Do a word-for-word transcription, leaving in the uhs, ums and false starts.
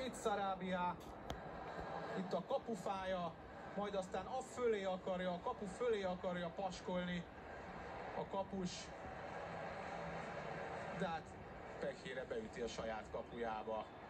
Itt Sarabia, itt a kapufája, majd aztán a fölé akarja, a kapu fölé akarja paskolni a kapus, de hát pekére beüti a saját kapujába.